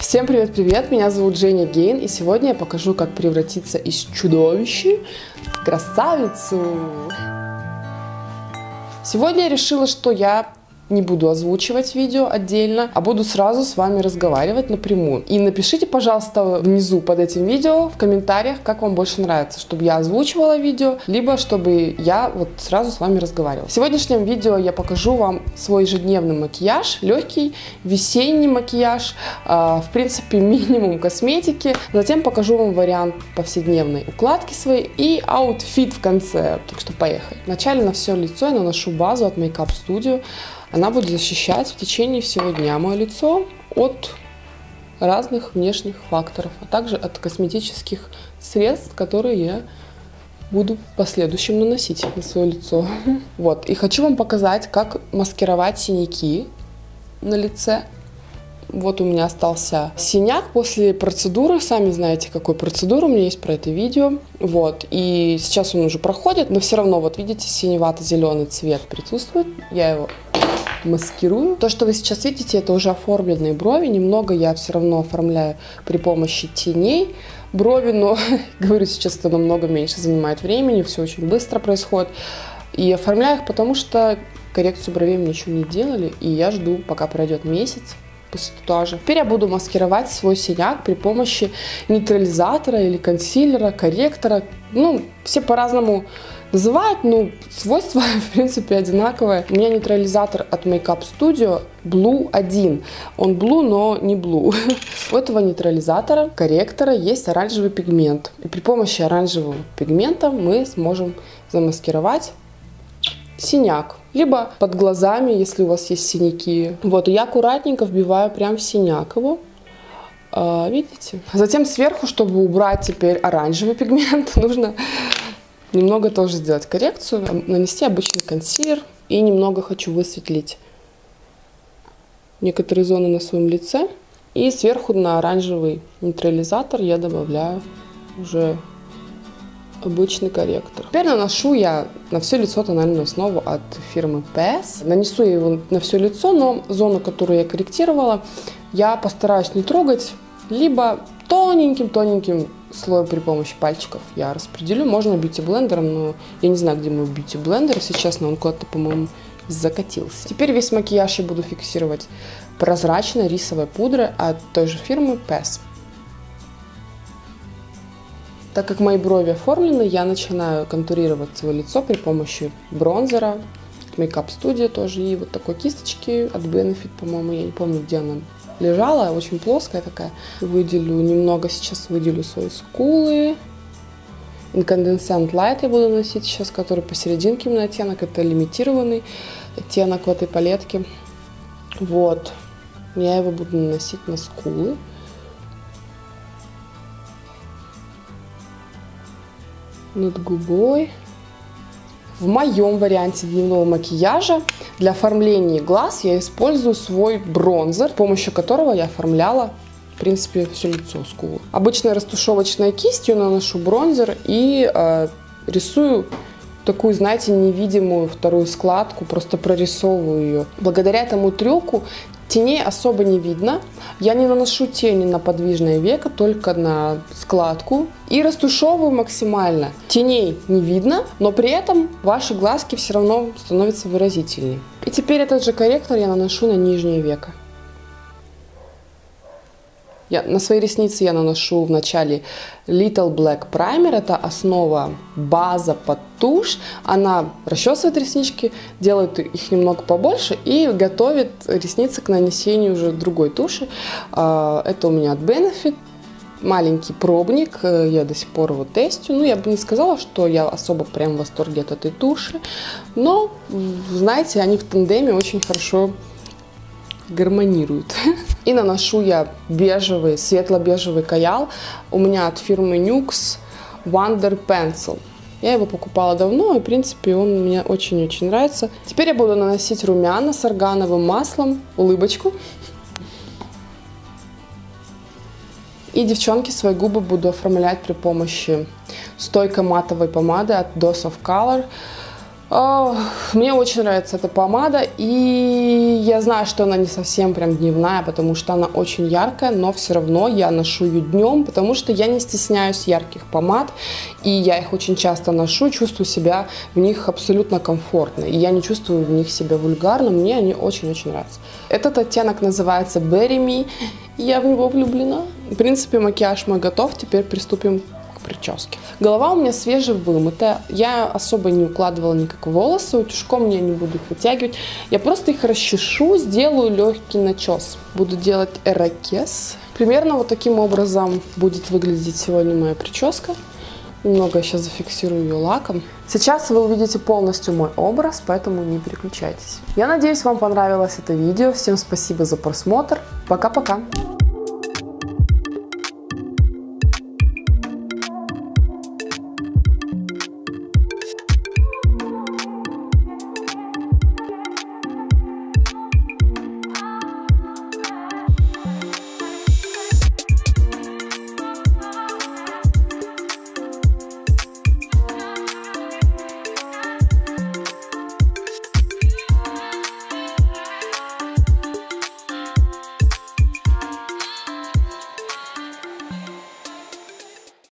Всем привет-привет, меня зовут Женя Гейн, и сегодня я покажу, как превратиться из чудовища в красавицу. Сегодня я решила, что я не буду озвучивать видео отдельно, а буду сразу с вами разговаривать напрямую. И напишите, пожалуйста, внизу под этим видео в комментариях, как вам больше нравится, чтобы я озвучивала видео, либо чтобы я вот сразу с вами разговаривала. В сегодняшнем видео я покажу вам свой ежедневный макияж, легкий весенний макияж, в принципе минимум косметики. Затем покажу вам вариант повседневной укладки своей и аутфит в конце. Так что поехали. Вначале на все лицо я наношу базу от Makeup Studio. Она будет защищать в течение всего дня мое лицо от разных внешних факторов, а также от косметических средств, которые я буду в последующем наносить на свое лицо. Вот. И хочу вам показать, как маскировать синяки на лице. Вот у меня остался синяк после процедуры. Сами знаете, какой процедуры. У меня есть про это видео. Вот. И сейчас он уже проходит, но все равно, вот видите, синевато-зеленый цвет присутствует. Я его маскирую. То, что вы сейчас видите, это уже оформленные брови. Немного я все равно оформляю при помощи теней брови, но, говорю, сейчас это намного меньше занимает времени, все очень быстро происходит. И оформляю их, потому что коррекцию бровей мне еще не делали, и я жду, пока пройдет месяц после татуажа. Теперь я буду маскировать свой синяк при помощи нейтрализатора или консилера, корректора. Ну, все по-разному называют, но свойства, в принципе, одинаковые. У меня нейтрализатор от Makeup Studio Blue 1. Он Blue, но не Blue. У этого нейтрализатора, корректора есть оранжевый пигмент. И при помощи оранжевого пигмента мы сможем замаскировать синяк. Либо под глазами, если у вас есть синяки. Вот, и я аккуратненько вбиваю прям в синяк его. Видите? Затем сверху, чтобы убрать теперь оранжевый пигмент, нужно немного тоже сделать коррекцию, нанести обычный консилер. И немного хочу высветлить некоторые зоны на своем лице. И сверху на оранжевый нейтрализатор я добавляю уже обычный корректор. Теперь наношу я на все лицо тональную основу от фирмы PS. Нанесу я его на все лицо, но зону, которую я корректировала, я постараюсь не трогать, либо тоненьким слоем при помощи пальчиков я распределю. Можно бьюти-блендером, но я не знаю, где мой бьюти-блендер, если честно, он куда-то, по-моему, закатился. Теперь весь макияж я буду фиксировать прозрачной рисовой пудрой от той же фирмы PS. Так как мои брови оформлены, я начинаю контурировать свое лицо при помощи бронзера от Makeup Studio тоже. И вот такой кисточки от Benefit, по-моему, я не помню, где она лежала, очень плоская такая. Выделю немного, сейчас выделю свои скулы. Incandescent Light я буду носить сейчас, который посерединке именно оттенок. Это лимитированный оттенок в этой палетке. Вот. Я его буду наносить на скулы. Над губой. В моем варианте дневного макияжа для оформления глаз я использую свой бронзер, с помощью которого я оформляла, в принципе, все лицо, скулы. Обычной растушевочной кистью наношу бронзер и рисую такую, знаете, невидимую вторую складку, просто прорисовываю ее. Благодаря этому трюку теней особо не видно. Я не наношу тени на подвижное веко, только на складку. И растушевываю максимально. Теней не видно, но при этом ваши глазки все равно становятся выразительнее. И теперь этот же корректор я наношу на нижнее веко. На свои ресницы я наношу вначале Little Black Primer. Это основа, база под тушь. Она расчесывает реснички, делает их немного побольше и готовит ресницы к нанесению уже другой туши. Это у меня от Benefit. Маленький пробник. Я до сих пор его тестю. Ну, я бы не сказала, что я особо прям в восторге от этой туши. Но, знаете, они в тандеме очень хорошо гармонируют. И наношу я бежевый, светло-бежевый каял. У меня от фирмы NYX Wonder Pencil. Я его покупала давно, и, в принципе, он мне очень-очень нравится. Теперь я буду наносить румяна с органовым маслом, улыбочку. И, девчонки, свои губы буду оформлять при помощи стойкой матовой помады от Dose of Color. Мне очень нравится эта помада, и я знаю, что она не совсем прям дневная, потому что она очень яркая, но все равно я ношу ее днем, потому что я не стесняюсь ярких помад, и я их очень часто ношу, чувствую себя в них абсолютно комфортно, и я не чувствую в них себя вульгарно, мне они очень-очень нравятся. Этот оттенок называется Berry Me, и я в него влюблена. В принципе, макияж мой готов, теперь приступим прически. Голова у меня свежевымытая, я особо не укладывала никак волосы, утюжком я не буду их вытягивать, я просто их расчешу, сделаю легкий начес. Буду делать ирокез. Примерно вот таким образом будет выглядеть сегодня моя прическа. Немного я сейчас зафиксирую ее лаком. Сейчас вы увидите полностью мой образ, поэтому не переключайтесь. Я надеюсь, вам понравилось это видео. Всем спасибо за просмотр. Пока-пока!